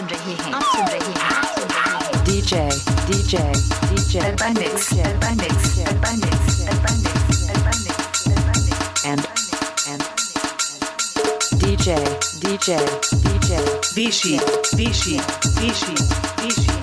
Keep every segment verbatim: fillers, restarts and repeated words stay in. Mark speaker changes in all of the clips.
Speaker 1: सुन रहे हैं आप सुन रहे हैं आप सुन रहे हैं
Speaker 2: DJ DJ DJ
Speaker 1: Urban Mix Urban Mix Urban Mix Urban Mix Urban Mix Urban Mix
Speaker 2: and and DJ DJ DJ
Speaker 3: Vichy Vichy Vichy Vichy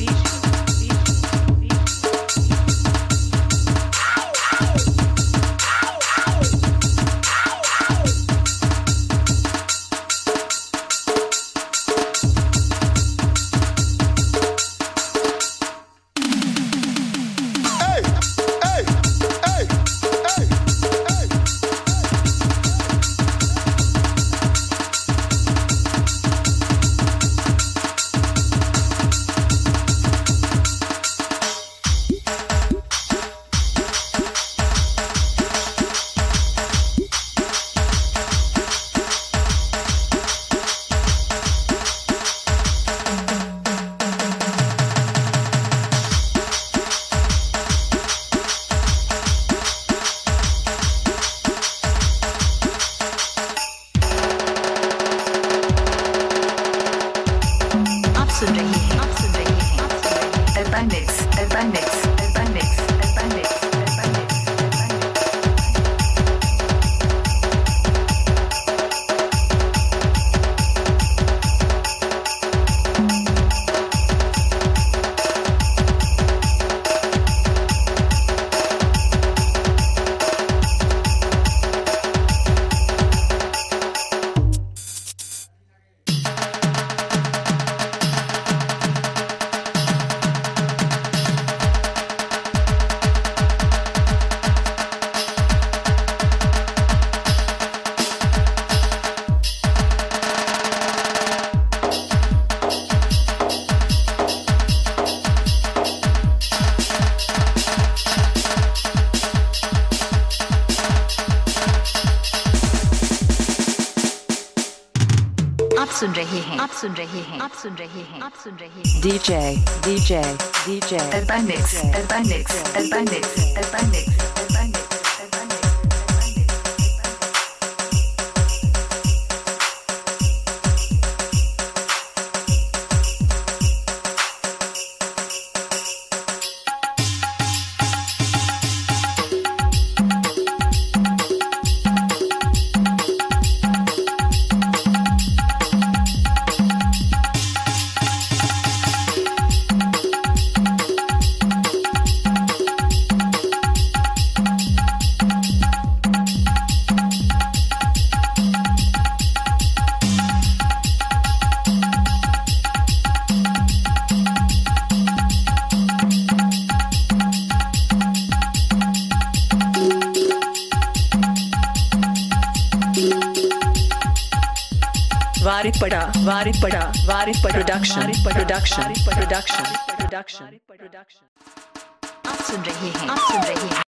Speaker 1: सुन रहे हैं आप सुन रहे हैं Urban Mix Urban Mix Urban Mix Urban Mix Urban Mix आप सुन रहे हैं आप सुन रहे हैं आप सुन रहे हैं आप सुन रहे हैं
Speaker 2: DJ DJ DJ
Speaker 1: Urban Mix Urban Mix Urban Mix Urban Mix Urban Mix Urban Mix
Speaker 3: Varipada, Varipada, Varipada production, production, production, production, production.
Speaker 1: आप सुन रहे हैं आप सुन रहे हैं